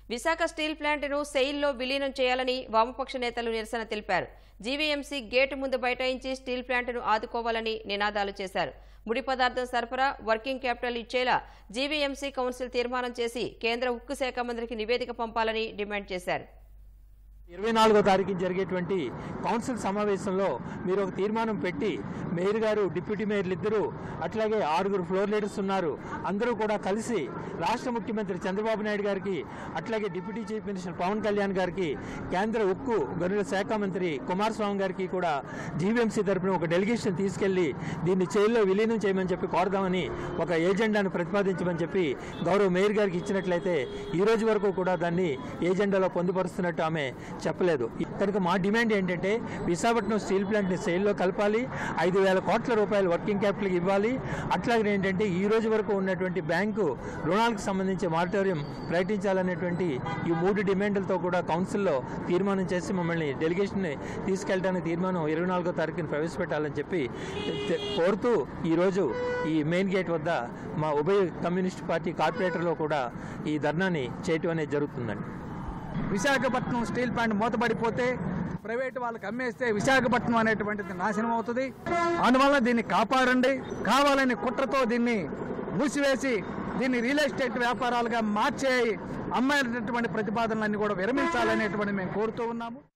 Visakha steel ప్లాంట్ను సెయిల్లో విలీనం చేయాలని వామపక్ష నేతలు నిరసన తెలిపారు. జీవీఎంసీ గేటు ముందు బైఠాయించి స్టీల్ ప్లాంట్ను ఆదుకోవాలని నినాదాలు చేశారు. ముడి పదార్థం సరఫరా, వర్కింగ్ క్యాపిటల్ ఇచ్చేలా జీవీఎంసీ కౌన్సిల్ తీర్మానం చేసి కేంద్ర ఉక్కు శాఖ మంత్రికి నివేదిక పంపాలని డిమాండ్ చేశారు. 24వ తారీఖున జరిగేటువంటి కౌన్సిల్ సమావేశంలో మీరు ఒక తీర్మానం పెట్టి మేయర్ గారు, డిప్యూటీ మేయర్లు ఇద్దరు, అట్లాగే 6 ఫ్లోర్ లీడర్స్ ఉన్నారు, అందరూ కూడా కలిసి రాష్ట్ర ముఖ్యమంత్రి చంద్రబాబు నాయుడు గారికి, అట్లాగే deputy chief minister Pawan Kalyan గారికి, కేంద్ర ఉక్కు గనుల శాఖ మంత్రి కుమారస్వామి గారికి కూడా జీవీఎంసీ తరపున ఒక డెలిగేషన్ తీసుకెళ్లి దీన్ని జైల్లో విలీనం చేయమని చెప్పి కోరదామని ఒక ఏజెండాను ప్రతిపాదించమని చెప్పి గౌరవ మేయర్ గారికి ఇచ్చినట్లయితే ఈ రోజు వరకు కూడా దాన్ని ఏజెండాలో పొందుపరుస్తున్నట్టు ఆమె చెప్పలేదు. కనుక మా డిమాండ్ ఏంటంటే విశాఖపట్నం స్టీల్ ప్లాంట్ని సెయిల్లో కలపాలి, 5,000 కోట్ల రూపాయలు వర్కింగ్ క్యాపిటల్కి ఇవ్వాలి. అట్లాగే ఏంటంటే ఈ రోజు వరకు ఉన్నటువంటి బ్యాంకు రుణాలకు సంబంధించి మారిటోరియం ప్రకటించాలనేటువంటి ఈ 3 డిమాండ్లతో కూడా కౌన్సిల్లో తీర్మానం చేసి మమ్మల్ని డెలిగేషన్ని తీసుకెళ్ళడానికి తీర్మానం 24వ తారీఖున ప్రవేశపెట్టాలని చెప్పి కోరుతూ ఈరోజు ఈ మెయిన్ గేట్ వద్ద మా ఉభయ కమ్యూనిస్ట్ పార్టీ కార్పొరేటర్లో కూడా ఈ ధర్నాని చేయటం అనేది జరుగుతుందండి. విశాఖపట్నం స్టీల్ ప్లాంట్ మూతపడిపోతే ప్రైవేటు వాళ్ళకి అమ్మేస్తే విశాఖపట్నం అనేటువంటిది నాశనం అవుతుంది. అందువల్ల దీన్ని కాపాడండి. కావాలని కుట్రతో దీన్ని మూసివేసి దీన్ని రియల్ ఎస్టేట్ వ్యాపారాలుగా మార్చే అమ్మాయినటువంటి ప్రతిపాదనలన్నీ కూడా విరమించాలనేటువంటి మేము కోరుతూ ఉన్నాము.